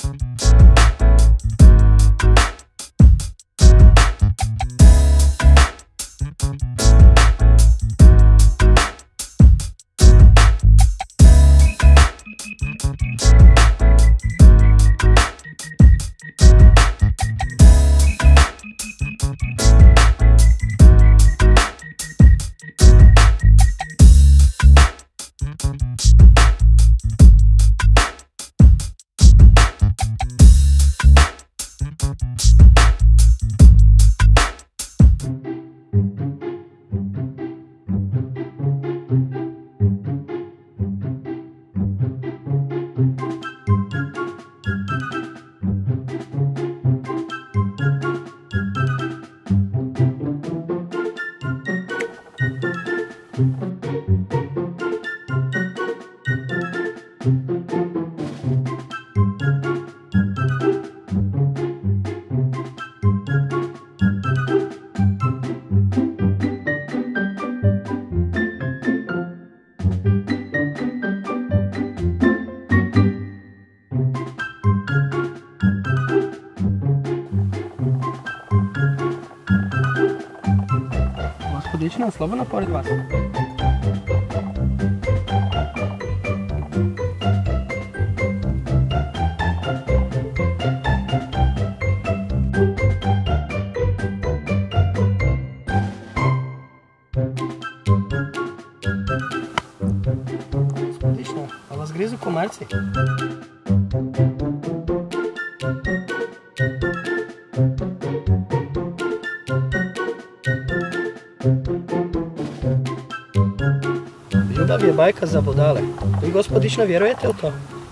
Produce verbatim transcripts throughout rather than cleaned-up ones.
Gospodična, slobodno pored vas. Gospodična, a vas grizu komarci? Ljubav je bajka za budale. Vi, gospodična, vjerujete u to?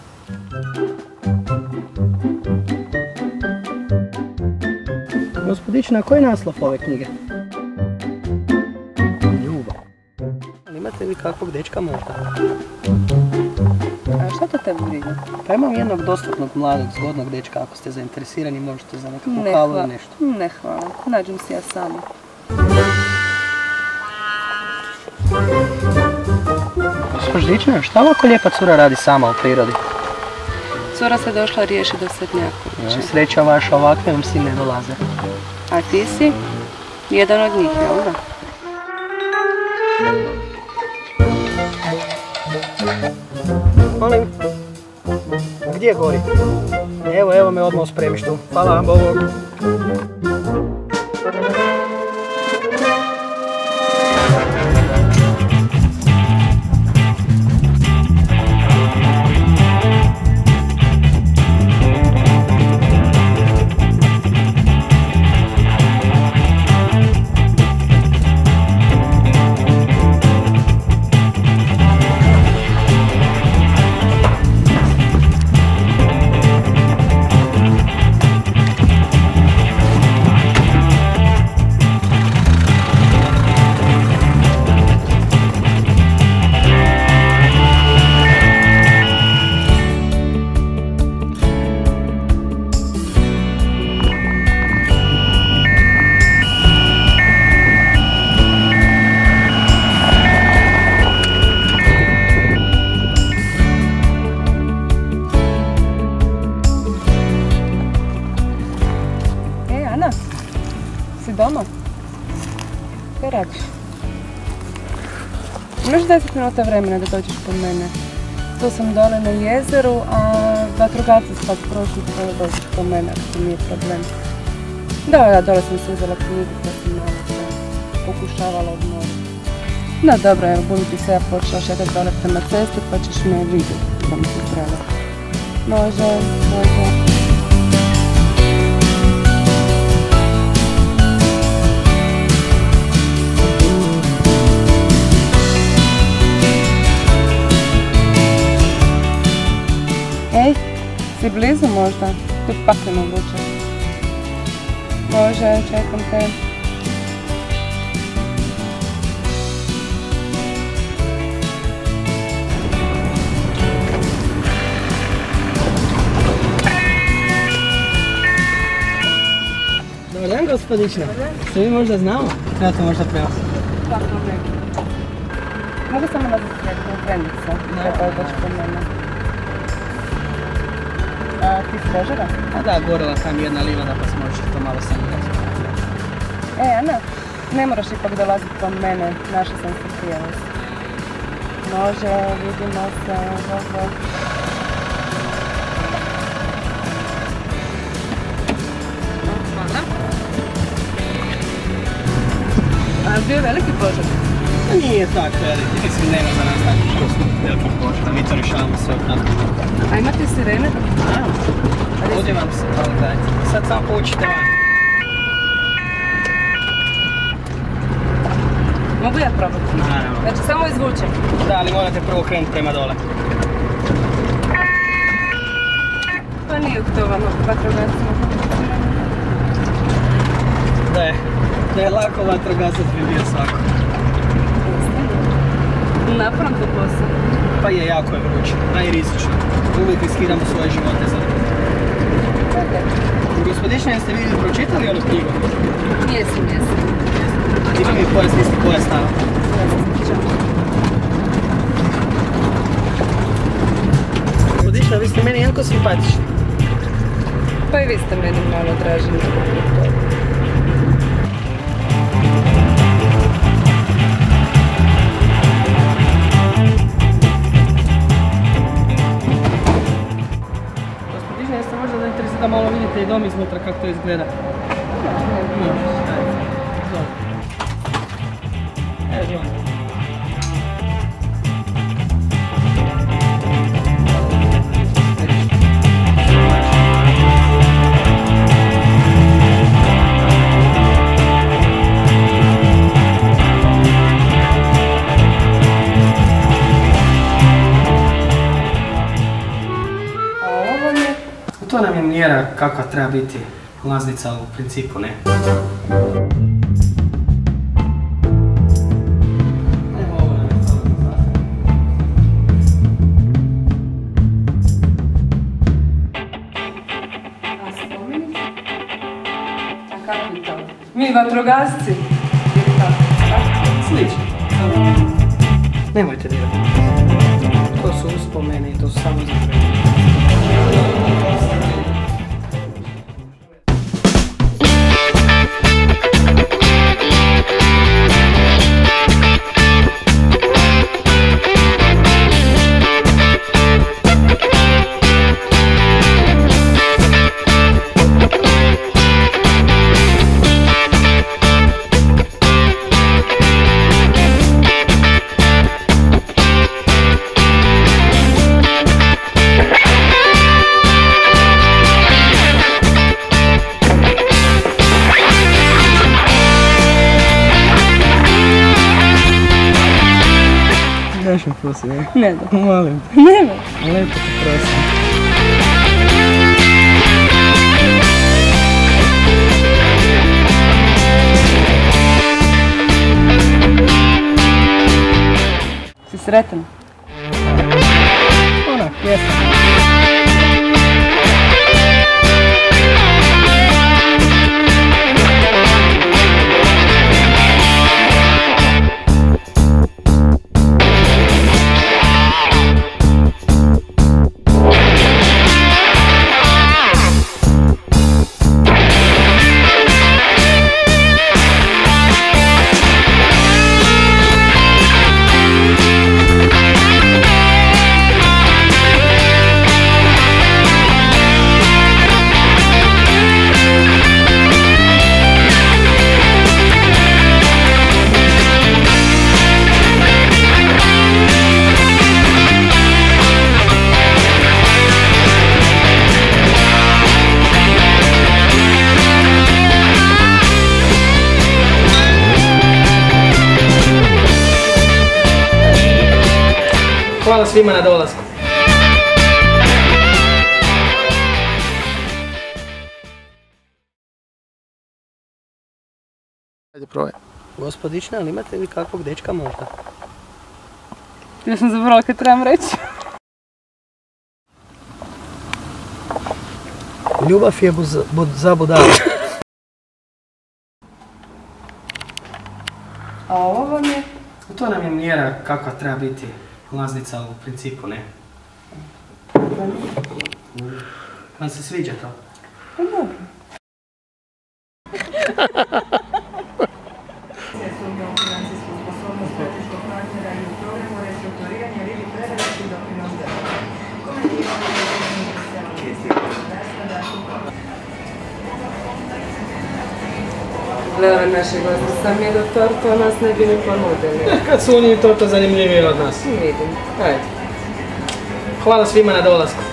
Gospodična, koji je naslov ove knjige? Ljubav. Ali imate li kakvog dečka možda? A šta to tebi briga? Pa imam jednog dostupnog, mladog, zgodnog dečka. Ako ste zainteresirani, možete za nekakvu Ne kavu hvala. ili nešto. Ne hvala. Nađem si ja sama. Gospodična, šta ovako lijepa cura radi sama u prirodi? Cura se došla riješi do Sretnjakovića. Sreća vaša, ovakve vam si ne dolaze. A ti si jedan od njih, jel da? Molim, gdje gori? Evo, evo me odmah u spremištu. Hvala vam, Bogu. Si doma? Kaj radiš? Imaš deset minuta vremena da dođeš kod mene. Tu sam dole na jezeru, a vatrogasci su sad prošli da dođeš kod mene, ako to nije problem. Da, da, dole sam se uzela knjigu pa sam malo se pokušavala odmoriti. Da, dobro, evo, budu ti se ja počela šetati dole prema cesti pa ćeš me vidjeti da mi se treba. Može, može. Ej, si blizu možda? Tu pakleno vuče. Može, čekam te. Dobar dan, gospodična. Ste vi možda znamo? Trebate možda prevoz. Kako ne? Mogu samo nazvati trenica. Treba je doći kod mene. A A ti si požara? A da, gorila tam jedna livada pa smo očito to malo sanirati. E, Ana, ne moraš ipak dolaziti po mene, našla sam se prijevoz. Može, vidimo se, dobro. Hvala. A bio je veliki požar? Nije tako veliki, mislim nema za nas tako što su velikih požara, mi to rješavamo sve odnako. A imate sirene? Naravno, ovdje vam se, ali gledajte, sad samo poučite van. Mogu ja probati? Naravno. Znači samo izvučem? Da, ali morate prvo krenuti prema dole. Pa nije to vama vatrogascima. Da je, da je lako vatrogasac bi bio svako. Naporan to posao. Pa je, jako je vruće, a i rizično. Uvijek riskiramo svoje živote za to. Gospodična, jeste vi pročitali onu knjigu? Jesam, jesam. Ima mi pojas, niste koja stava. Gospodična, vi ste meni jako simpatični. Pa i vi ste meni malo draži nego to. Gospodična, jeste možda zainteresirani da malo vidite i dom iznutra kako to izgleda? Evo živam. To nam je mjera kakva treba biti ulaznica u principu, ne? Mi vatrogasci? Slično. Nemojte dirati. To su uspomene i to su samo zapravo. Daš mi prosim, ne? Ne da. Molim te. Ne da. Lepo te prosim. Si sretan? Onak, jesam. Hvala svima na dolasku. Ajde, probaj. Gospodična, ali imate vi kakvog dečka možda? Ja sam zabrala kad trebam reći. Ljubav je za budala. A ovo vam je? To nam je mjera kakva treba biti ulaznica u principu, ne? Vam se sviđa to? Pa dobro. Gleda naše goste, sam je do torta, nas ne bi ni ponudili. Kad su oni torta zanimljiviji od nas. Vidim, ajde. Hvala svima na dolasku.